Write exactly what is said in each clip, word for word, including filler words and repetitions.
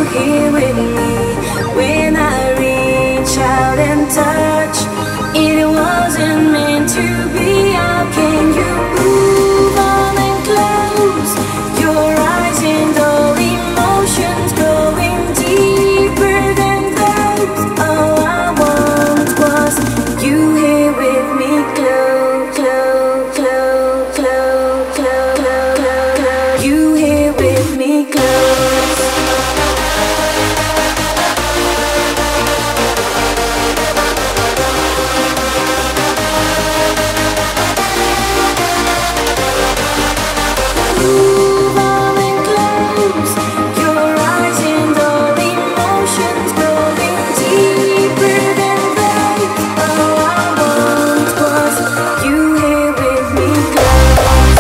here with me when I reach out and touch? It wasn't meant to be. How can you move on and close your eyes and all emotions going deeper than those? All I want was you here with me, close, close, close, close, close, close, close. You here with me, close. Move on and close your eyes and all emotions going deeper than those. All I want was you here with me, close.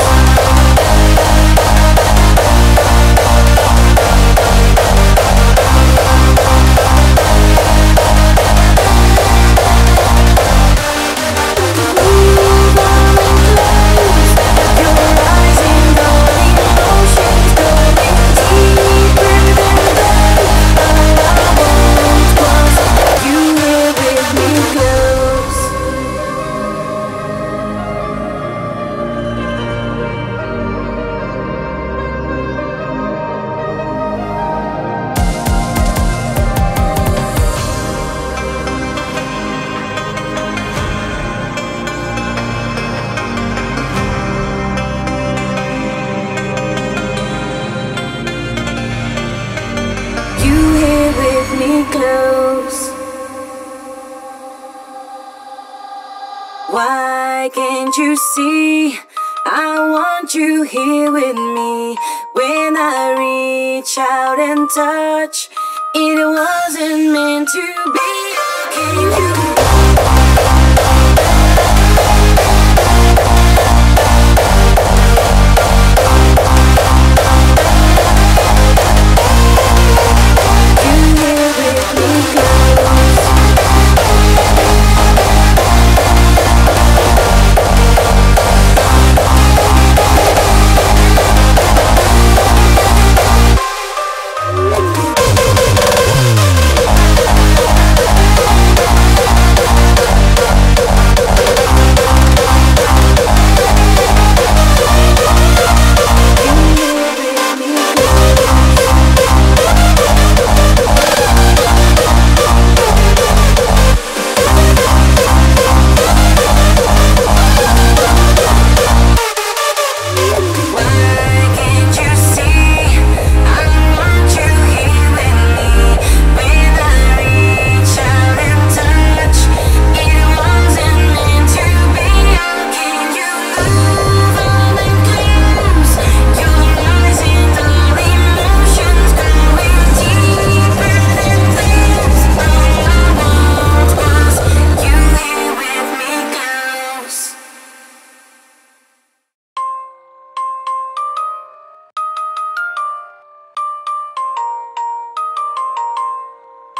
Move on and close your eyes and all emotions going deeper than those. All I want was you here with me, close. You here with me, close. Why can't you see? I want you here with me when I reach out and touch. It wasn't meant to be. How can you?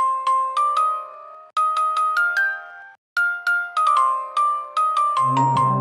Mm-hmm.